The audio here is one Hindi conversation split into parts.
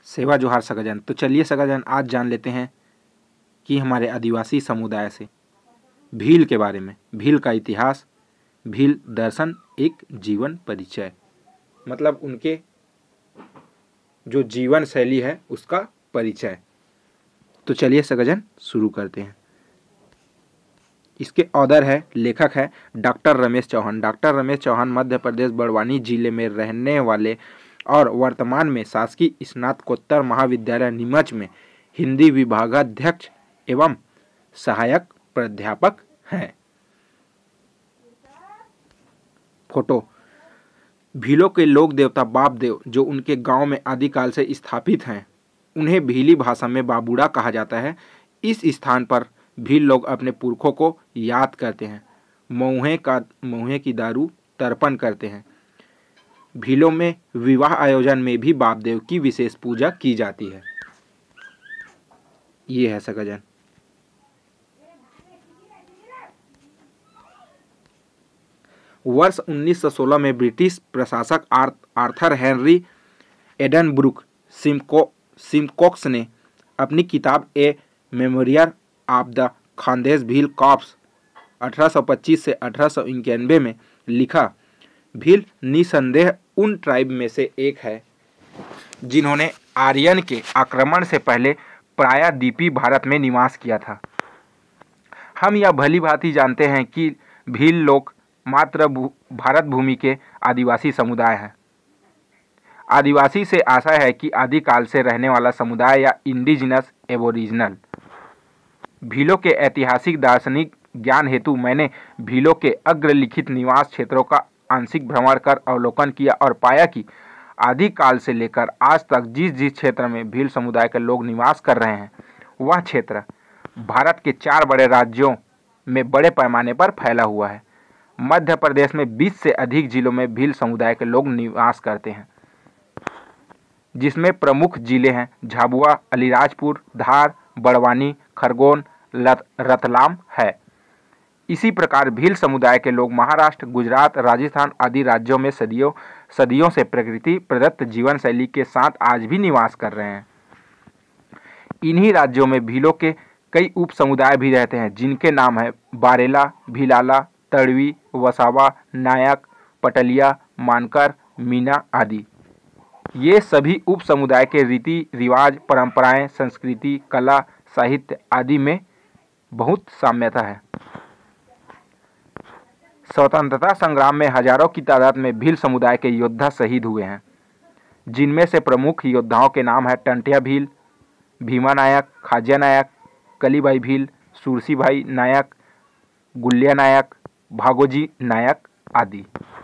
सेवा जोहार सगाजन। तो चलिए सगाजन, आज जान लेते हैं कि हमारे आदिवासी समुदाय से भील के बारे में, भील का इतिहास, भील दर्शन, एक जीवन परिचय, मतलब उनके जो जीवन शैली है उसका परिचय। तो चलिए सगाजन शुरू करते हैं। इसके ऑथर है, लेखक है डॉक्टर रमेश चौहान। डॉक्टर रमेश चौहान मध्य प्रदेश बड़वानी जिले में रहने वाले और वर्तमान में शासकीय स्नातकोत्तर महाविद्यालय नीमच में हिंदी विभागाध्यक्ष एवं सहायक प्राध्यापक हैं। फोटो, भीलों के लोक देवता बाप देव जो उनके गांव में आदिकाल से स्थापित हैं, उन्हें भीली भाषा में बाबूड़ा कहा जाता है। इस स्थान पर भील लोग अपने पुरखों को याद करते हैं, महुए की दारू तर्पण करते हैं। भीलों में विवाह आयोजन में भी बाप देव की विशेष पूजा की जाती है। ये है सगाजन। वर्ष 1916 में ब्रिटिश प्रशासक आर्थर हेनरी एडनब्रुक सिमकोक्स ने अपनी किताब a memorial of the Khandesh Bhil corps 1825 से 1891 में लिखा, भील निसंदेह उन ट्राइब में से एक है जिन्होंने आर्यन के आक्रमण से पहले प्रायद्वीपीय भारत में निवास किया था। हम यह भली भांति जानते हैं कि भील लोग मात्र भारत भूमि के आदिवासी समुदाय हैं। आदिवासी से आशा है कि आदिकाल से रहने वाला समुदाय या इंडिजिनस एबोरिजिनल। भीलों के ऐतिहासिक दार्शनिक ज्ञान हेतु मैंने भीलों के अग्रलिखित निवास क्षेत्रों का आंशिक भ्रमण कर अवलोकन किया और पाया कि आदिकाल से लेकर आज तक जिस जिस क्षेत्र में भील समुदाय के लोग निवास कर रहे हैं, वह क्षेत्र भारत के 4 बड़े राज्यों में बड़े पैमाने पर फैला हुआ है। मध्य प्रदेश में 20 से अधिक जिलों में भील समुदाय के लोग निवास करते हैं, जिसमें प्रमुख जिले हैं झाबुआ, अलीराजपुर, धार, बड़वानी, खरगोन, रतलाम है। इसी प्रकार भील समुदाय के लोग महाराष्ट्र, गुजरात, राजस्थान आदि राज्यों में सदियों से प्रकृति प्रदत्त जीवन शैली के साथ आज भी निवास कर रहे हैं। इन्हीं राज्यों में भीलों के कई उप समुदाय भी रहते हैं, जिनके नाम है बारेला, भीलाला, तड़वी, वसावा, नायक, पटलिया, मानकर, मीना आदि। ये सभी उप समुदाय के रीति रिवाज, परंपराएं, संस्कृति, कला, साहित्य आदि में बहुत साम्यता है। स्वतंत्रता संग्राम में हजारों की तादाद में भील समुदाय के योद्धा शहीद हुए हैं, जिनमें से प्रमुख योद्धाओं के नाम है टंटिया भील, भीमा नायक, खाजिया नायक, कलीबाई भील, सुरसी भाई नायक, गुल्लिया नायक, भागोजी नायक आदि।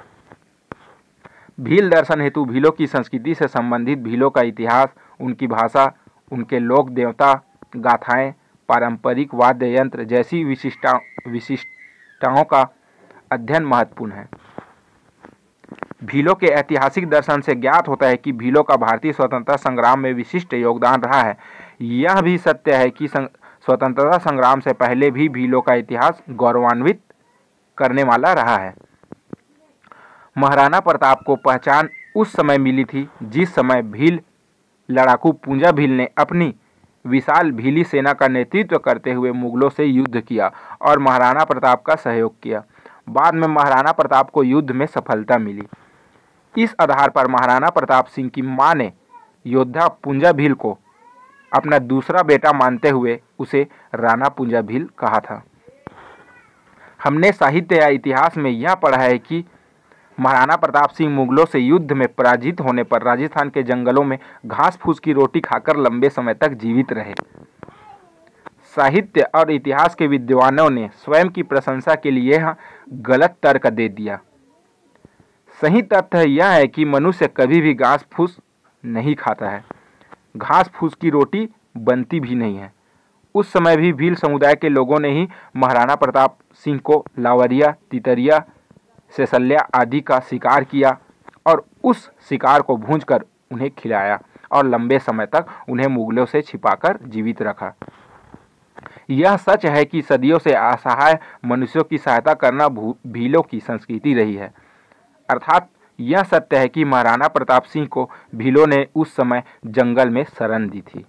भील दर्शन हेतु भीलों की संस्कृति से संबंधित भीलों का इतिहास, उनकी भाषा, उनके लोक देवता गाथाएं, पारंपरिक वाद्य यंत्र जैसी विशिष्टताओं का अध्ययन महत्वपूर्ण है। भीलों के ऐतिहासिक दर्शन से ज्ञात होता है कि भीलों का भारतीय स्वतंत्रता संग्राम में विशिष्ट योगदान रहा है। यह भी सत्य है कि स्वतंत्रता संग्राम से पहले भी भीलों का इतिहास गौरवान्वित करने वाला रहा है। महाराणा प्रताप को पहचान उस समय मिली थी जिस समय भील लड़ाकू पूंजा भील ने अपनी विशाल भीली सेना का नेतृत्व करते हुए मुगलों से युद्ध किया और महाराणा प्रताप का सहयोग किया। बाद में महाराणा प्रताप को युद्ध में सफलता मिली। इस आधार पर महाराणा प्रताप सिंह की मां ने योद्धा पूंजा भील को अपना दूसरा बेटा मानते हुए उसे राणा पूंजा भील कहा था। हमने साहित्य या इतिहास में यह पढ़ा है कि महाराणा प्रताप सिंह मुगलों से युद्ध में पराजित होने पर राजस्थान के जंगलों में घास फूस की रोटी खाकर लंबे समय तक जीवित रहे। साहित्य और इतिहास के विद्वानों ने स्वयं की प्रशंसा के लिए यह गलत तर्क दे दिया। सही तथ्य यह है कि मनुष्य कभी भी घास फूस नहीं खाता है, घास फूस की रोटी बनती भी नहीं है। उस समय भी भील समुदाय के लोगों ने ही महाराणा प्रताप सिंह को लावरिया, तितरिया, सेसल्या आदि का शिकार किया और उस शिकार को भूंजकर उन्हें खिलाया और लंबे समय तक उन्हें मुगलों से छिपाकर जीवित रखा। यह सच है कि सदियों से असहाय मनुष्यों की सहायता करना भीलों की संस्कृति रही है। अर्थात यह सत्य है कि महाराणा प्रताप सिंह को भीलों ने उस समय जंगल में शरण दी थी।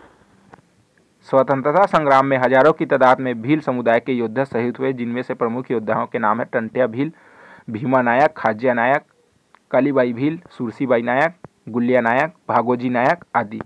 स्वतंत्रता संग्राम में हजारों की तादाद में भील समुदाय के योद्धा शहीद हुए, जिनमें से प्रमुख योद्धाओं के नाम है टंट्या भील, भीमा नायक, खाज्या नायक, कालीबाई भील, सुरसीबाई नायक, गुलिया नायक, भागोजी नायक आदि।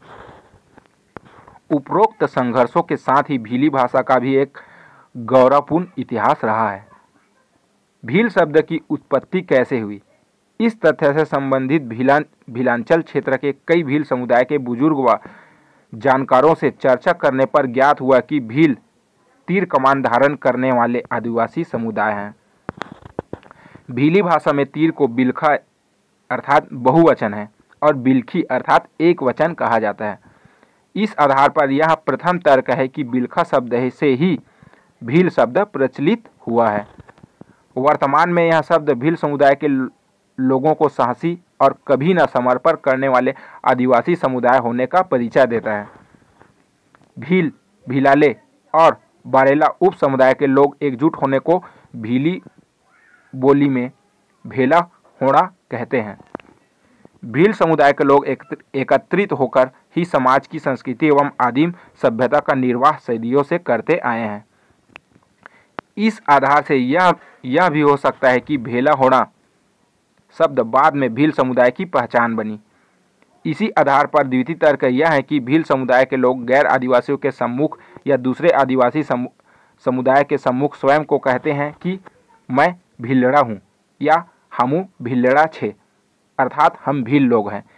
उपरोक्त संघर्षों के साथ ही भीली भाषा का भी एक गौरवपूर्ण इतिहास रहा है। भील शब्द की उत्पत्ति कैसे हुई, इस तथ्य से संबंधित भीलांचल क्षेत्र के कई भील समुदाय के बुजुर्ग व जानकारों से चर्चा करने पर ज्ञात हुआ कि भील तीर कमान धारण करने वाले आदिवासी समुदाय हैं। भीली भाषा में तीर को बिलखा अर्थात बहुवचन है और बिलखी अर्थात एक वचन कहा जाता है। इस आधार पर यह प्रथम तर्क है कि बिलखा शब्द से ही भील शब्द प्रचलित हुआ है। वर्तमान में यह शब्द भील समुदाय के लोगों को साहसी और कभी न समर्पण करने वाले आदिवासी समुदाय होने का परिचय देता है। भील, भीलाले और बारेला उप समुदाय के लोग एकजुट होने को भीली बोली में भेला होना कहते हैं। भील समुदाय के लोग एकत्रित होकर ही समाज की संस्कृति एवं आदिम सभ्यता का निर्वाह सदियों से करते आए हैं। इस आधार से यह भी हो सकता है कि भेला होना शब्द बाद में भील समुदाय की पहचान बनी। इसी आधार पर द्वितीय तर्क यह है कि भील समुदाय के लोग गैर आदिवासियों के सम्मुख या दूसरे आदिवासी समुदाय के सम्मुख स्वयं को कहते हैं कि मैं भीलड़ा हूँ या हमू भीलड़ा छे, अर्थात हम भील लोग हैं।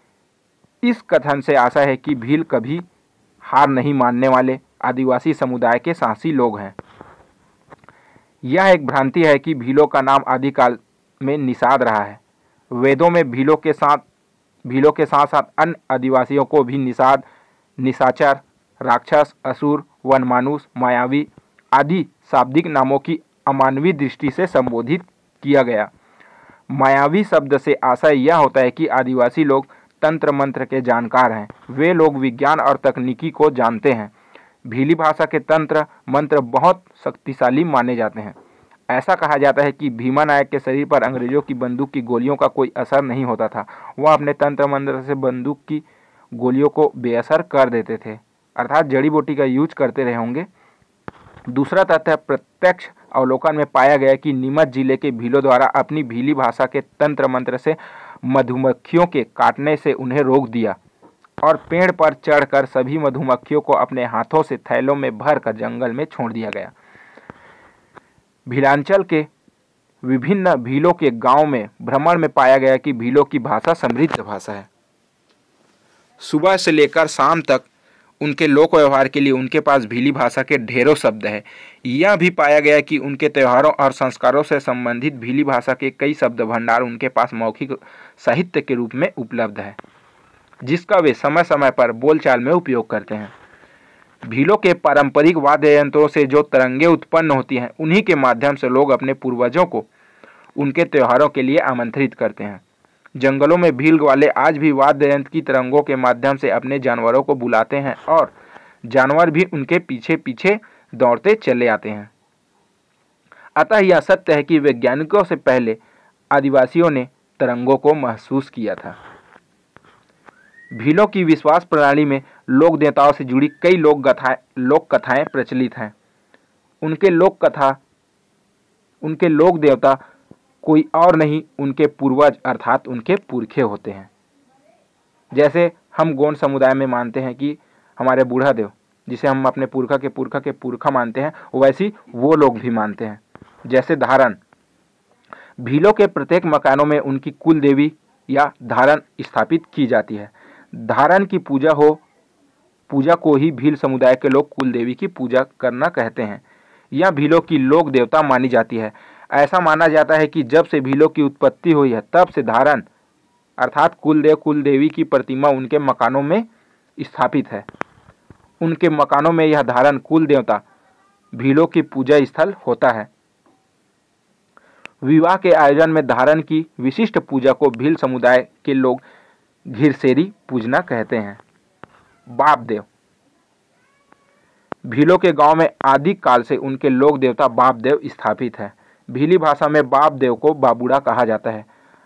इस कथन से आशा है कि भील कभी हार नहीं मानने वाले आदिवासी समुदाय के साहसी लोग हैं। यह एक भ्रांति है कि भीलों का नाम आदिकाल में निषाद रहा है। वेदों में भीलों के साथ साथ अन्य आदिवासियों को भी निषाद, निशाचर, राक्षस, असुर, वनमानुष, मायावी आदि शाब्दिक नामों की अमानवीय दृष्टि से संबोधित किया गया। मायावी शब्द से आशय यह होता है कि आदिवासी लोग तंत्र मंत्र के जानकार हैं। वे लोग विज्ञान और तकनीकी को जानते हैं। भीली भाषा के तंत्र मंत्र बहुत शक्तिशाली माने जाते हैं। ऐसा कहा जाता है कि भीमा नायक के शरीर पर अंग्रेजों की बंदूक की गोलियों का कोई असर नहीं होता था। वह अपने तंत्र मंत्र से बंदूक की गोलियों को बेअसर कर देते थे, अर्थात जड़ी बूटी का यूज करते रहे होंगे। दूसरा तथ्य प्रत्यक्ष अवलोकन में पाया गया कि नीमच जिले के भीलों द्वारा अपनी भीली भाषा के तंत्र मंत्र से मधुमक्खियों के काटने से उन्हें रोक दिया और पेड़ पर चढ़कर सभी मधुमक्खियों को अपने हाथों से थैलों में भरकर जंगल में छोड़ दिया गया। भीलांचल के विभिन्न भीलों के गांव में भ्रमण में पाया गया कि भीलों की भाषा समृद्ध भाषा है। सुबह से लेकर शाम तक उनके लोक व्यवहार के लिए उनके पास भीली भाषा के ढेरों शब्द हैं। यह भी पाया गया कि उनके त्योहारों और संस्कारों से संबंधित भीली भाषा के कई शब्द भंडार उनके पास मौखिक साहित्य के रूप में उपलब्ध है, जिसका वे समय समय पर बोलचाल में उपयोग करते हैं। भीलों के पारंपरिक वाद्य यंत्रों से जो तरंगें उत्पन्न होती हैं, उन्हीं के माध्यम से लोग अपने पूर्वजों को उनके त्योहारों के लिए आमंत्रित करते हैं। जंगलों में भील वाले आज भी वाद्य यंत्र की तरंगों के माध्यम से अपने जानवरों को बुलाते हैं और जानवर भी उनके पीछे पीछे दौड़ते चले आते हैं। अतः यह सत्य है कि वैज्ञानिकों से पहले आदिवासियों ने तरंगों को महसूस किया था। भीलों की विश्वास प्रणाली में लोक देवताओं से जुड़ी कई लोक कथाएं प्रचलित हैं। उनके लोक देवता कोई और नहीं उनके पूर्वज अर्थात उनके पुरखे होते हैं। जैसे हम गोंड समुदाय में मानते हैं कि हमारे बूढ़ा देव, जिसे हम अपने पुरखा के पुरखा मानते हैं, वैसी वो लोग भी मानते हैं। जैसे धारण, भीलों के प्रत्येक मकानों में उनकी कुल देवी या धारण स्थापित की जाती है। धारण की पूजा को ही भील समुदाय के लोग कुल देवी की पूजा करना कहते हैं। यह भीलों की लोक देवता मानी जाती है। ऐसा माना जाता है कि जब से भीलों की उत्पत्ति हुई है, तब से धारण अर्थात कुलदेव कुल देवी की प्रतिमा उनके मकानों में स्थापित है। उनके मकानों में यह धारण कुल देवता भीलों की पूजा स्थल होता है। विवाह के आयोजन में धारण की विशिष्ट पूजा को भील समुदाय के लोग घिरसेरी पूजना कहते हैं। बाप देव, भीलों के गांव में आदि काल से उनके लोक देवता बाप देव स्थापित है। भीली भाषा में बाप देव को बाबूड़ा कहा जाता है।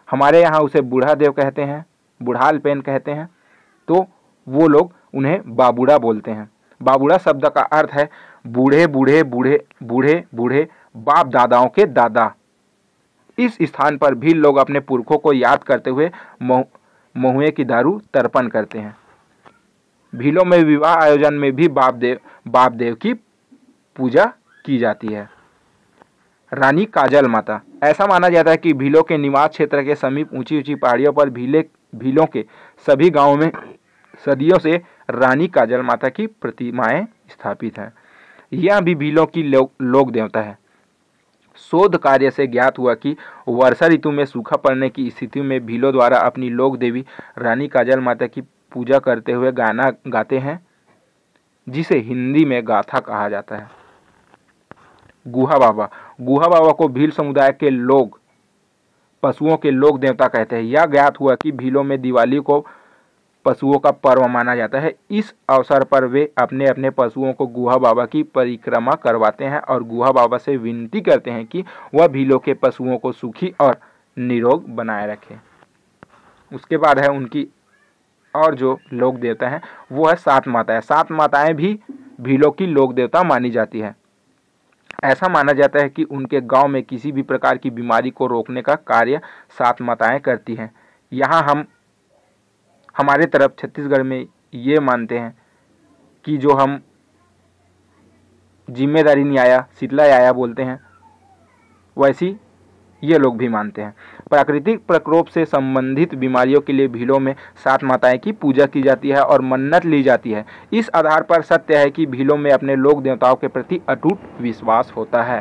हमारे यहाँ उसे बूढ़ा देव कहते हैं, बुढ़ाल पेन कहते हैं, तो वो लोग उन्हें बाबूड़ा बोलते हैं। बाबूड़ा शब्द का अर्थ है बूढ़े बूढ़े बूढ़े बूढ़े बूढ़े बाप दादाओं के दादा। इस स्थान पर भी लोग अपने पुरखों को याद करते हुए महुए की दारू तर्पण करते हैं। भीलों में विवाह आयोजन में भी बाप देव की पूजा की जाती है। रानी काजल माता, ऐसा माना जाता है कि भीलों के निवास क्षेत्र के समीप ऊंची ऊंची पहाड़ियों पर भीलों के सभी गांवों में सदियों से रानी काजल माता की प्रतिमाएं स्थापित हैं। यह भी भीलों की लोक देवता है। शोध कार्य से ज्ञात हुआ कि वर्षा ऋतु में सूखा पड़ने की स्थिति में भीलों द्वारा अपनी लोक देवी रानी काजल माता की पूजा करते हुए गाना गाते हैं, जिसे हिंदी में गाथा कहा जाता है। गुहा बाबा को भील समुदाय के लोग पशुओं के लोक देवता कहते हैं। यह ज्ञात हुआ कि भीलों में दिवाली को पशुओं का पर्व माना जाता है। इस अवसर पर वे अपने अपने पशुओं को गुहा बाबा की परिक्रमा करवाते हैं और गुहा बाबा से विनती करते हैं कि वह भीलों के पशुओं को सुखी और निरोग बनाए रखे। उसके बाद है उनकी और जो लोक देवता हैं वो है सात माताएं। सात माताएं भी भीलों की लोक देवता मानी जाती है। ऐसा माना जाता है कि उनके गांव में किसी भी प्रकार की बीमारी को रोकने का कार्य सात माताएं करती हैं। यहाँ हम हमारे तरफ छत्तीसगढ़ में ये मानते हैं कि जो हम जिम्मेदारी न्याया शीतला आया बोलते हैं, वैसी ये लोग भी मानते हैं। प्राकृतिक प्रकोप से संबंधित बीमारियों के लिए भीलों में सात माताएं की पूजा की जाती है और मन्नत ली जाती है। इस आधार पर सत्य है कि भीलों में अपने लोक देवताओं के प्रति अटूट विश्वास होता है।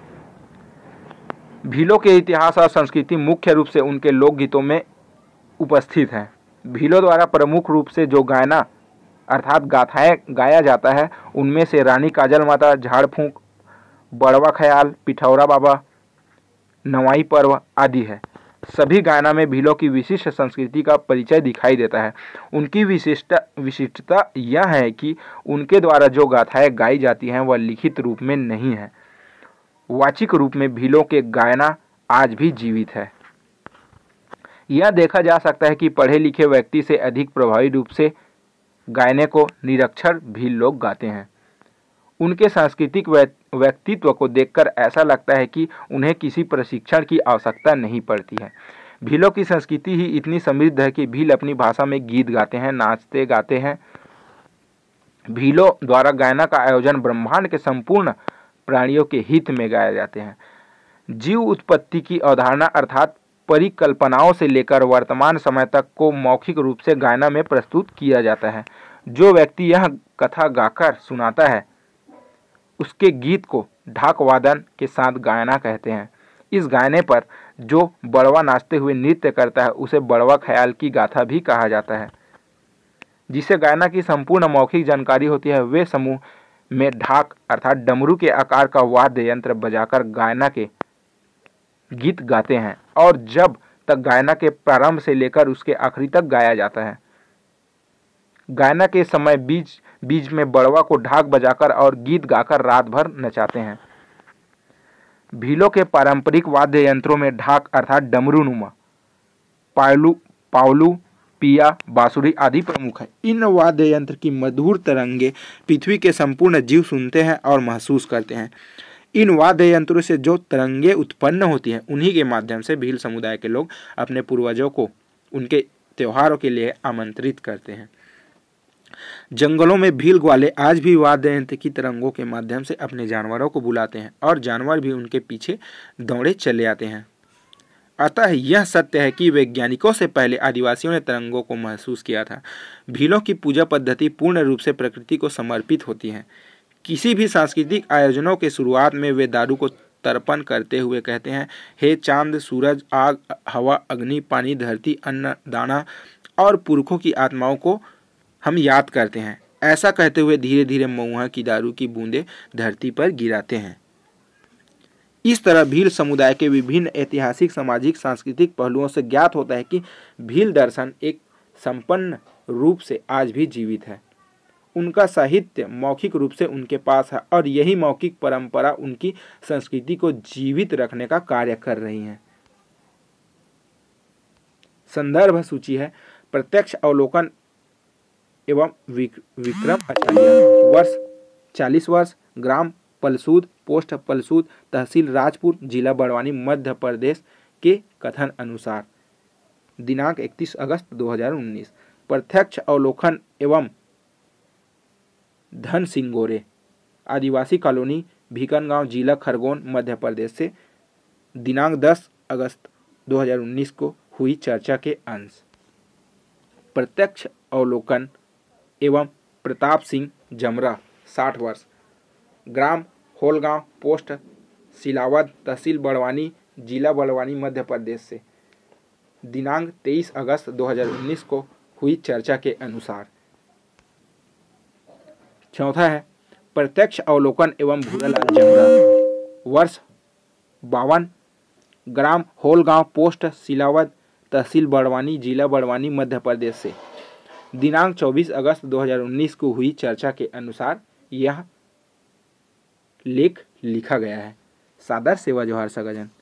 भीलों के इतिहास और संस्कृति मुख्य रूप से उनके लोकगीतों में उपस्थित है। भीलों द्वारा प्रमुख रूप से जो गायना अर्थात गाथाएं गाया जाता है उनमें से रानी काजल माता, झाड़ फूंक, बड़वा ख्याल, पिठौरा बाबा, नवाई पर्व आदि है। सभी गायना में भीलों की विशिष्ट संस्कृति का परिचय दिखाई देता है। उनकी विशिष्टता यह है कि उनके द्वारा जो गाथाएं गाई जाती हैं वह लिखित रूप में नहीं है, वाचिक रूप में भीलों के गायना आज भी जीवित है। यह देखा जा सकता है कि पढ़े लिखे व्यक्ति से अधिक प्रभावी रूप से गायने को निरक्षर भील लोग गाते हैं। उनके सांस्कृतिक व्यक्तित्व को देखकर ऐसा लगता है कि उन्हें किसी प्रशिक्षण की आवश्यकता नहीं पड़ती है। भीलों की संस्कृति ही इतनी समृद्ध है कि भील अपनी भाषा में गीत गाते हैं, नाचते गाते हैं। भीलों द्वारा गायना का आयोजन ब्रह्मांड के संपूर्ण प्राणियों के हित में गाए जाते हैं। जीव उत्पत्ति की अवधारणा अर्थात परिकल्पनाओं से लेकर वर्तमान समय तक को मौखिक रूप से गायना में प्रस्तुत किया जाता है। जो व्यक्ति यह कथा गाकर सुनाता है उसके गीत को ढाक वादन के साथ गायना कहते हैं। इस गायने पर जो बड़वा नाचते हुए नृत्य करता है उसे बड़वा ख्याल की गाथा भी कहा जाता है। जिसे गायना की संपूर्ण मौखिक जानकारी होती है वे समूह में ढाक अर्थात डमरू के आकार का वाद्य यंत्र बजाकर गायना के गीत गाते हैं और जब तक गायना के प्रारंभ से लेकर उसके आखिरी तक गाया जाता है। गायना के समय बीच में बड़वा को ढाक बजाकर और गीत गाकर रात भर नचाते हैं। भीलों के पारंपरिक वाद्य यंत्रों में ढाक अर्थात डमरू नुमा, पावलू, पिया, बांसुरी आदि प्रमुख है। इन वाद्य यंत्र की मधुर तरंगे पृथ्वी के संपूर्ण जीव सुनते हैं और महसूस करते हैं। इन वाद्य यंत्रों से जो तरंगे उत्पन्न होती हैं उन्हीं के माध्यम से भील समुदाय के लोग अपने पूर्वजों को उनके त्योहारों के लिए आमंत्रित करते हैं। जंगलों में भील ग्वाले आज भी वाद्य यंत्र की तरंगों के माध्यम से अपने जानवरों को बुलाते हैं और जानवर भी उनके पीछे दौड़े चले आते हैं। अतः यह सत्य है कि वैज्ञानिकों से पहले आदिवासियों ने तरंगों को महसूस किया था। भीलों की पूजा पद्धति पूर्ण रूप से प्रकृति को समर्पित होती है। किसी भी सांस्कृतिक आयोजनों के शुरुआत में वे दारू को तर्पण करते हुए कहते हैं, हे चांद, सूरज, आग, हवा, अग्नि, पानी, धरती, अन्न, दाना और पुरखों की आत्माओं को हम याद करते हैं। ऐसा कहते हुए धीरे धीरे महुआ की दारू की बूंदें धरती पर गिराते हैं। इस तरह भील समुदाय के विभिन्न ऐतिहासिक, सामाजिक, सांस्कृतिक पहलुओं से ज्ञात होता है कि भील दर्शन एक संपन्न रूप से आज भी जीवित है। उनका साहित्य मौखिक रूप से उनके पास है और यही मौखिक परंपरा उनकी संस्कृति को जीवित रखने का कार्य कर रही है। संदर्भ सूची है प्रत्यक्ष अवलोकन एवं विक्रम आचार्य, वर्ष 40 वर्ष, ग्राम पलसूद, पोस्ट पलसूद, तहसील राजपुर, जिला बड़वानी, मध्य प्रदेश के कथन अनुसार। दिनांक 31 अगस्त 2019। प्रत्यक्ष अवलोकन एवं धन सिंह गोरे, आदिवासी कॉलोनी, भीकनगांव, जिला खरगोन, मध्य प्रदेश से। दिनांक 10 अगस्त 2019 को हुई चर्चा के अंश। प्रत्यक्ष अवलोकन एवं प्रताप सिंह जमरा, 60 वर्ष, ग्राम होलगांव, पोस्ट सिलावद, तहसील बड़वानी, जिला बड़वानी, मध्य प्रदेश से। दिनांक 23 अगस्त 2019 को हुई चर्चा के अनुसार। चौथा है प्रत्यक्ष अवलोकन एवं भूरालाल जमरा, वर्ष 52, ग्राम होलगांव, पोस्ट सिलावद, तहसील बड़वानी, जिला बड़वानी, मध्य प्रदेश से। दिनांक 24 अगस्त 2019 को हुई चर्चा के अनुसार यह लेख लिखा गया है। सादर सेवा जोहार सगाजन।